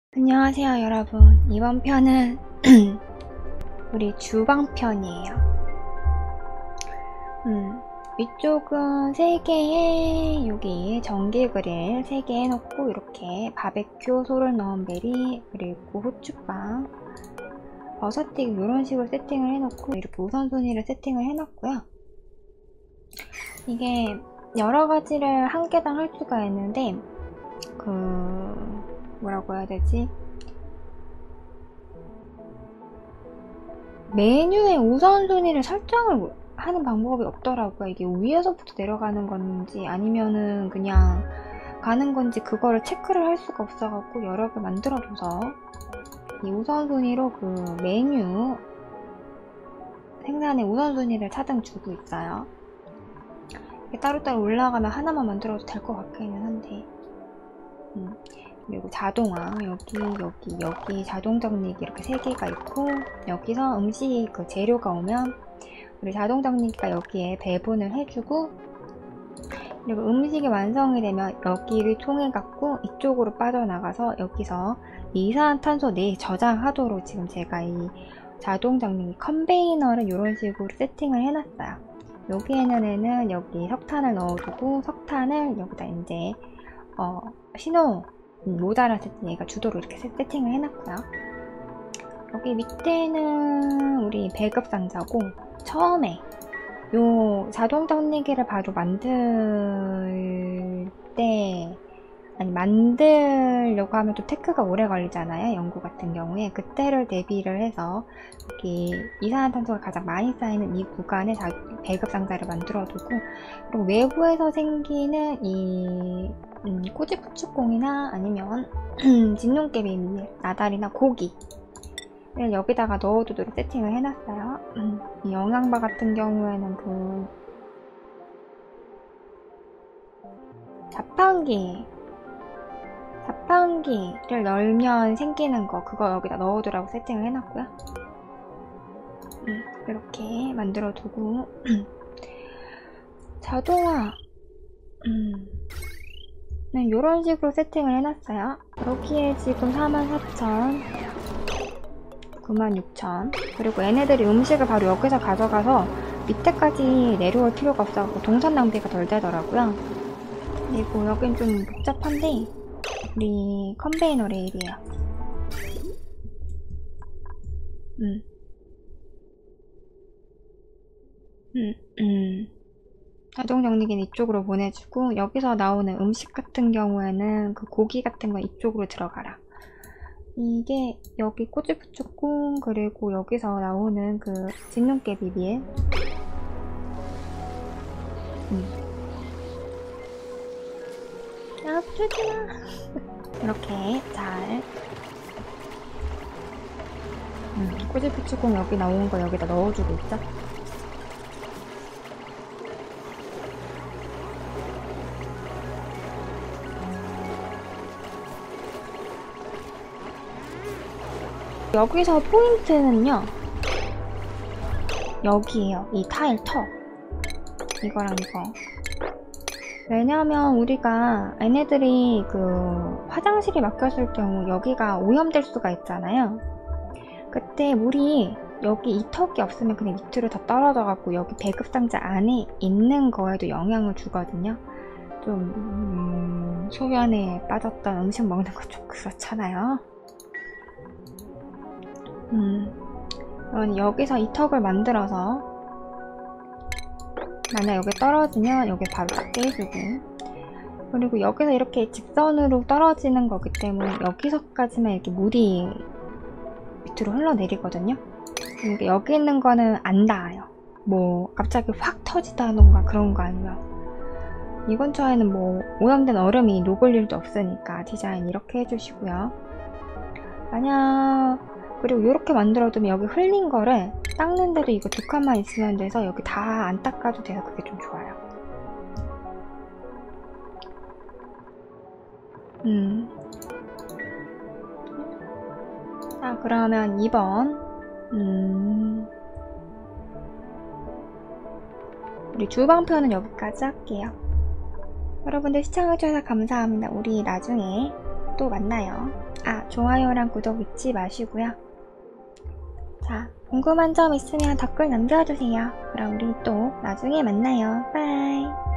안녕하세요 여러분. 이번 편은 우리 주방편이에요. 위쪽은 3개의 여기 전기 그릴 3개 해놓고 이렇게 바베큐 소를 넣은 베리 그리고 후추빵 버섯튀김 이런 식으로 세팅을 해놓고 이렇게 우선순위를 세팅을 해놨고요. 이게 여러 가지를 한 개당 할 수가 있는데 뭐라고 해야 되지? 메뉴의 우선순위를 설정을 하는 방법이 없더라고요. 이게 위에서부터 내려가는 건지 아니면은 그냥 가는 건지 그거를 체크를 할 수가 없어갖고 여러 개 만들어줘서 이 우선순위로 그 메뉴 생산의 우선순위를 차등 주고 있어요. 따로따로 올라가면 하나만 만들어도 될 것 같기는 한데 그리고 자동화 여기 자동 정리기 이렇게 3개가 있고 여기서 음식 그 재료가 오면 우리 자동 정리기가 여기에 배분을 해주고 그리고 음식이 완성이 되면 여기를 통해 갖고 이쪽으로 빠져나가서 여기서 이산화탄소 내 저장하도록 지금 제가 이 자동 정리기 컨베이너를 이런 식으로 세팅을 해놨어요. 여기에는 여기 석탄을 넣어두고 석탄을 여기다 이제 신호 모자랐을 때 얘가 주도로 이렇게 세팅을 해놨고요. 여기 밑에는 우리 배급 상자고 처음에 요 자동 정리기를 바로 만들려고 하면 또 테크가 오래 걸리잖아요. 연구 같은 경우에 그때를 대비를 해서 여기 이산화탄소가 가장 많이 쌓이는 이 구간에 배급 상자를 만들어 두고 그리고 외부에서 생기는 이 꼬지푸축공이나 아니면 진눈깨비 나달이나 고기를 여기다가 넣어두도록 세팅을 해놨어요. 이 영양바 같은 경우에는 그 자판기를 열면 생기는 거 그거 여기다 넣어두라고 세팅을 해놨고요. 이렇게 만들어 두고 자동화 이런 식으로 세팅을 해놨어요. 여기에 지금 44,000 96,000 그리고 얘네들이 음식을 바로 여기서 가져가서 밑에까지 내려올 필요가 없어서 동선 낭비가 덜 되더라고요. 그리고 여긴 좀 복잡한데 우리 컨베이너 레일이에요. 자동 정리기는 이쪽으로 보내주고 여기서 나오는 음식 같은 경우에는 그 고기 같은 건 이쪽으로 들어가라. 이게 여기 꼬지부추콩 그리고 여기서 나오는 그 진눈깨 비빔 아프지마 이렇게 잘 꼬지부추콩 여기 나온 거 여기다 넣어주고 있죠. 여기서 포인트는요 여기에요. 이 타일 턱 이거랑 이거. 왜냐면 우리가 얘네들이 그 화장실이 막혔을 경우 여기가 오염될 수가 있잖아요. 그때 물이 여기 이 턱이 없으면 그냥 밑으로 다 떨어져 갖고 여기 배급상자 안에 있는 거에도 영향을 주거든요. 좀 소변에 빠졌던 음식 먹는 거 좀 그렇잖아요. 그럼 여기서 이 턱을 만들어서 만약 여기 떨어지면 여기 바로 딱 떼주고 그리고 여기서 이렇게 직선으로 떨어지는 거기 때문에 여기서까지만 이렇게 물이 밑으로 흘러내리거든요. 그러니까 여기 있는 거는 안 닿아요. 뭐 갑자기 확 터지다던가 그런 거 아니면 이 근처에는 뭐 오염된 얼음이 녹을 일도 없으니까 디자인 이렇게 해주시고요. 만약 그리고 이렇게 만들어두면 여기 흘린 거를 닦는데도 이거 2칸만 있으면 돼서 여기 다 안 닦아도 돼서 그게 좀 좋아요. 자 그러면 2번 우리 주방편은 여기까지 할게요. 여러분들 시청해주셔서 감사합니다. 우리 나중에 또 만나요. 아, 좋아요랑 구독 잊지 마시고요. 자, 궁금한 점 있으면 댓글 남겨주세요. 그럼 우리 또 나중에 만나요. 바이.